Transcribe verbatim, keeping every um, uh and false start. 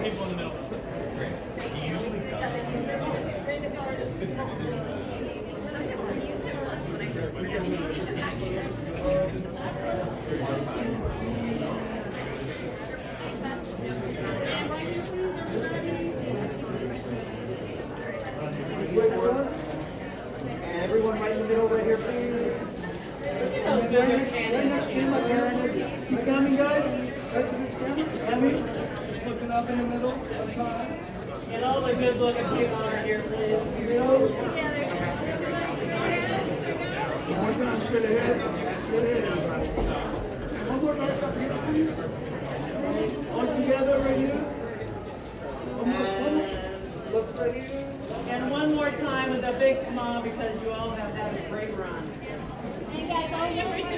people in the middle. Great. He usually does. And everyone right in the middle right here, please. Right next to him, my camera. Keep coming, guys. Right to this camera. Emmy, just looking up in the middle. And all the good looking people are here, please. One more time, straight ahead. Straight ahead, everybody. One more right up here, please. All together right here. One more time. Look right here. And one more time with a big smile because you all have had a great run. Hey guys, all